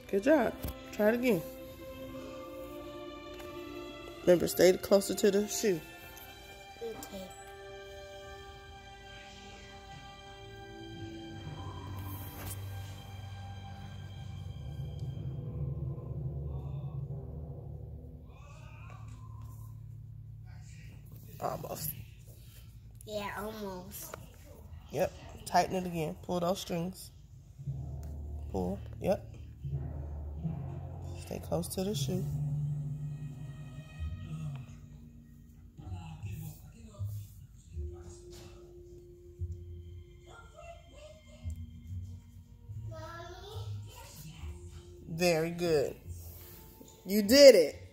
Good job. Try it again. Remember, stay closer to the shoe. Okay. Almost. Yeah, almost. Yep. Tighten it again. Pull those strings. Pull. Yep. Stay close to the shoe. Very good. You did it.